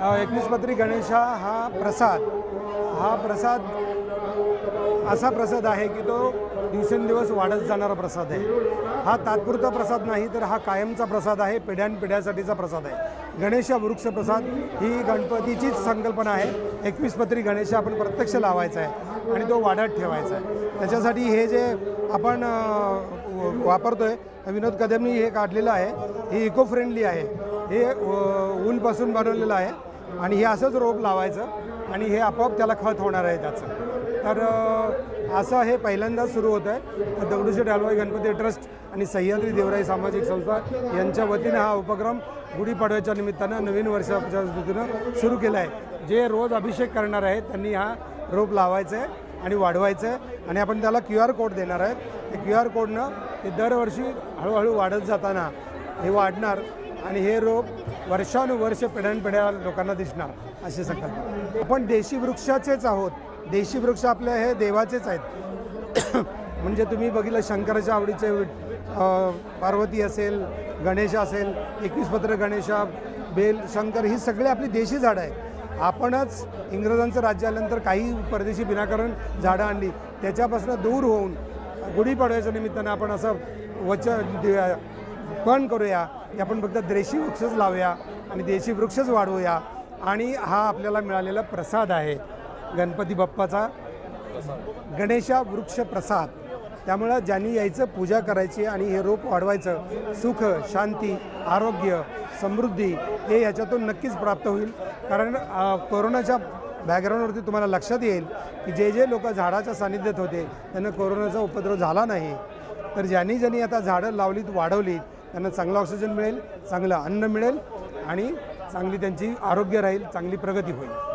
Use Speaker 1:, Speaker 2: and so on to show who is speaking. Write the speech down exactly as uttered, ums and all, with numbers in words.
Speaker 1: एकवीसपत्री गणेश हा प्रसाद हा प्रसाद असा प्रसाद आहे की तो दिवसेंदिवस वाढत जाणारा प्रसाद आहे। हा तात्पुरता प्रसाद नाही तर हा कायमचा प्रसाद आहे, पिढ्यानपिढ्यासाठीचा प्रसाद आहे। गणेश वृक्ष प्रसाद ही गणपतीचीच संकल्पना आहे। एकवीसपत्री गणेश आपण प्रत्यक्ष लावायचा आहे आणि तो वाढत ठेवायचा आहे। त्याच्यासाठी हे जे आपण वापरतोय विनोद कदमनी हे काढलेलं आहे, हे इको फ्रेंडली आहे, हे ऊलपासून बनवलेलं आहे आणि हे असंच रोप लावायचं आणि हे आपोआप त्याला खत होणार आहे त्याचं। तर असं हे पहिल्यांदाच सुरू होतं आहे। तर दगडूशेठ हलवाई गणपती ट्रस्ट आणि सह्याद्री देवराई सामाजिक संस्था यांच्या वतीनं हा उपक्रम गुढीपाडव्याच्या निमित्तानं नवीन वर्षाच्या वतीनं सुरू केला आहे। जे रोज अभिषेक करणार आहेत त्यांनी हा रोप लावायचं आहे आणि वाढवायचं आहे आणि आपण त्याला क्यू आर कोड देणार आहेत। ते क्यू आर कोडनं ते दरवर्षी हळूहळू वाढत जाताना हे वाढणार आणि हे रोप वर्षानुवर्ष पिढ्यानपिढ्या लोकांना दिसणार असे संकल्प। आपण देशी वृक्षाचेच आहोत, देशी वृक्ष आपले हे देवाचेच आहेत। म्हणजे तुम्ही बघितलं शंकराच्या आवडीचे पार्वती असेल, गणेश असेल, एकवीसपत्र गणेशा, बेल, शंकर ही सगळी आपली देशी झाडं आहे। आपणच इंग्रजांचं राज्य आल्यानंतर काही परदेशी विनाकारण झाडं आणली, त्याच्यापासून दूर होऊन गुढीपाडव्याच्या निमित्तानं आपण असं वचन देऊया, पण करूया की आपण फक्त देशी वृक्षच लावूया आणि देशी वृक्षच वाढवूया आणि हा आपल्याला मिळालेला प्रसाद आहे गणपती बाप्पाचा गणेशा वृक्ष प्रसाद। त्यामुळं ज्यांनी यायचं पूजा करायची आणि हे रोप वाढवायचं, सुख, शांती, आरोग्य, समृद्धी हे याच्यातून नक्कीच प्राप्त होईल। कारण कोरोनाच्या बॅकग्राऊंडवरती तुम्हाला लक्षात येईल की जे जे लोक झाडाच्या सानिध्यात होते त्यांना कोरोनाचा उपद्रव झाला नाही। तर ज्यांनी ज्यांनी आता झाडं लावलीत, वाढवलीत, त्यांना चांगलं ऑक्सिजन मिळेल, चांगलं अन्न मिळेल आणि चांगली त्यांची आरोग्य राहील, चांगली प्रगती होईल।